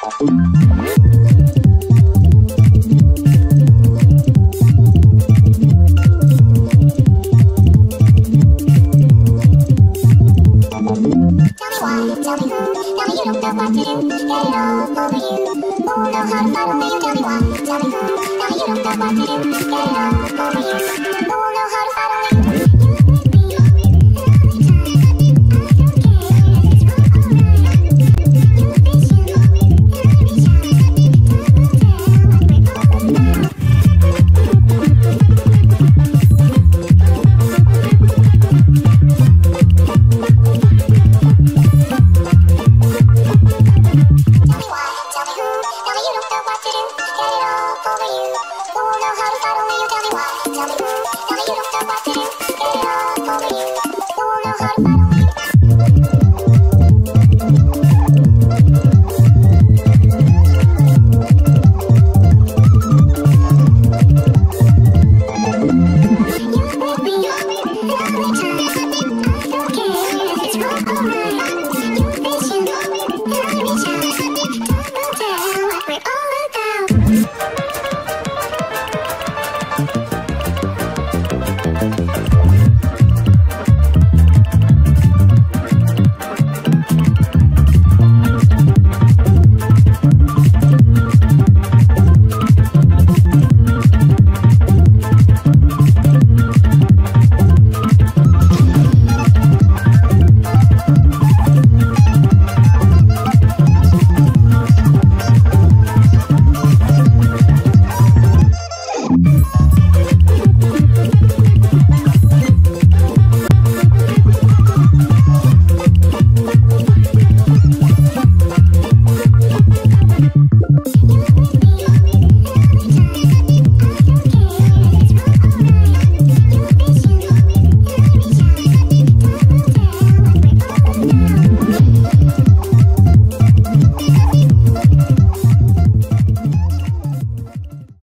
Tell me who, tell me you don't know what to do. Get it all over you. Won't know how to fight when you tell me why. Tell me who, tell me you don't know what to do. Get it all over you.